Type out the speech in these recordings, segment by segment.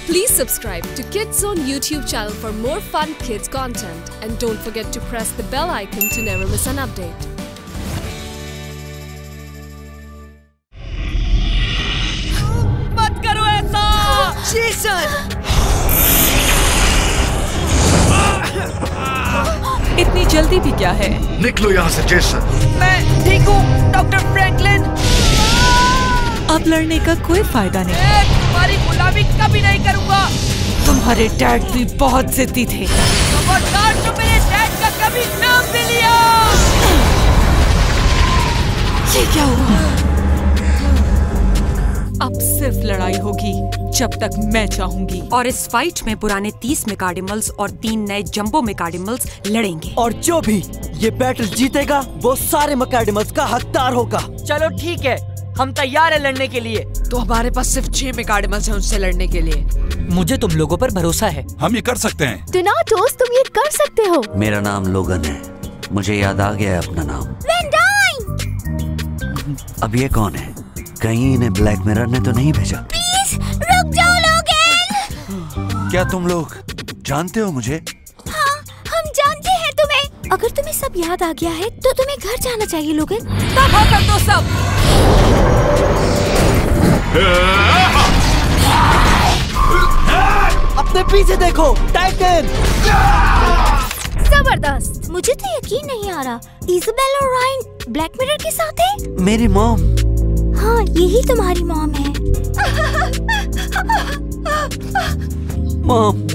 Please subscribe to Kids Zone YouTube channel for more fun kids content and don't forget to press the bell icon to never miss an update. मत करो ऐसा! Jason! इतनी जल्दी भी क्या है? निकलो यहाँ से जेसन। मैं ठीक हूँ, डॉक्टर फ्रैंकलिन। अब लड़ने का कोई फायदा नहीं। तुम्हारी गुलामी कभी नहीं करूँगा। तुम्हारे डैड भी बहुत जिद्दी थे। खबरदार जो मेरे डैड का कभी नाम भी लिया। ये क्या हुआ? अब सिर्फ लड़ाई होगी जब तक मैं चाहूंगी। और इस फाइट में पुराने 30 मेकाडिमल्स और 3 नए जंबो मेकाडिमल्स लड़ेंगे। और जो भी ये बैटल जीतेगा वो सारे मेकाडिमल्स का हकदार होगा। चलो ठीक है, हम तैयार है लड़ने के लिए। तो हमारे पास सिर्फ 6 मेकाडिमल्स हैं उनसे लड़ने के लिए। मुझे तुम लोगों पर भरोसा है। हम ये कर सकते हैं। डोनाटोस, तुम ये कर सकते हो। मेरा नाम लोगन है। मुझे याद आ गया है अपना नाम। Van Dine! अब ये कौन है? कहीं इन्हें ब्लैक मिरर ने तो नहीं भेजा? प्लीज रुक जाओ लोगन। क्या तुम लोग जानते हो मुझे? हाँ, हम जानते हैं तुम्हें। अगर तुम्हें सब याद आ गया है तो तुम्हें घर जाना चाहिए लोगन। तबाह कर दो सब। अपने पीछे देखो, टाइटन! जबरदस्त। मुझे तो यकीन नहीं आ रहा, इज़ाबेल और रायन ब्लैक मिरर के साथ है। मेरी मॉम। हाँ, यही तुम्हारी मॉम है। मॉम।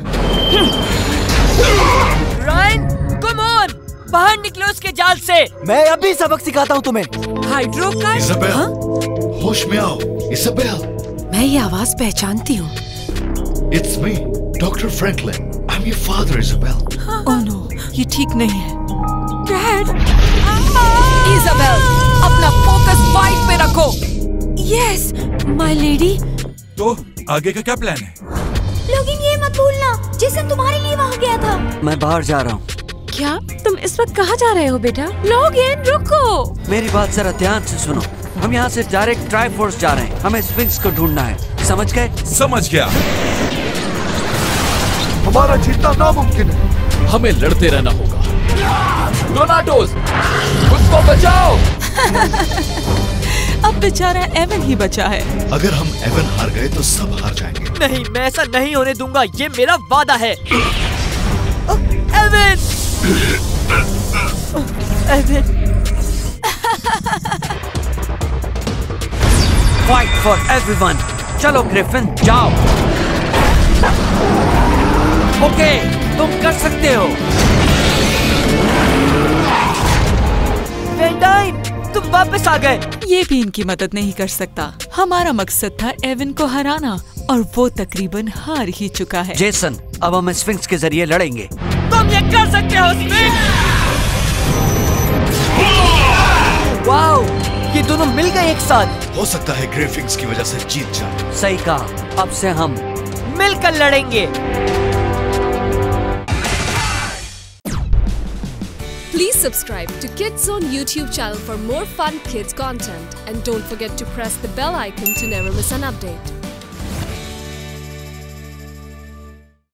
रायन, कम ऑन, बाहर निकलो उसके जाल से। मैं अभी सबक सिखाता हूँ तुम्हें। हाइड्रोकार? इज़ाबेल, होश में आओ। इज़ाबेल, मैं ये आवाज पहचानती हूँ। It's me, Dr. Franklin. I'm your father, Isabel. Oh no, ये ठीक नहीं है। डैड! इज़ाबेल, अपना फोकस फाइट पे रखो। Yes, my lady. तो आगे का क्या प्लान है? लोगन, ये मत भूलना, जेसन तुम्हारे लिए वहाँ गया था। मैं बाहर जा रहा हूँ। क्या तुम इस वक्त कहाँ जा रहे हो बेटा? लोगन, रुको। मेरी बात जरा ध्यान से सुनो। हम यहाँ से डायरेक्ट ट्राइफोर्स जा रहे हैं। हमें स्फिंक्स को ढूंढना है, समझ गए? समझ गया। हमारा जीतना नामुमकिन है। हमें लड़ते रहना होगा। डोनाटोस, उसको बचाओ। अब बेचारा एवन ही बचा है। अगर हम एवन हार गए तो सब हार जाएंगे। नहीं, मैं ऐसा नहीं होने दूंगा, ये मेरा वादा है। Avon! Avon! Fight for everyone. चलो ग्रिफिन, जाओ। ओके, तुम कर सकते हो। वैन डाइन, तुम वापस आ गए। ये भी इनकी मदद नहीं कर सकता। हमारा मकसद था एवन को हराना और वो तकरीबन हार ही चुका है। जेसन, अब हम स्फिंक्स के जरिए लड़ेंगे। तुम ये कर सकते हो, स्फिंक्स। वाओ, ये दोनों मिल गए एक साथ। हो सकता है ग्रिफिंग्स की वजह से जीत जाए। सही कहा, अब से हम मिलकर लड़ेंगे। Please subscribe to Kids Zone YouTube channel for more fun kids content and don't forget to press the bell icon to never miss an update.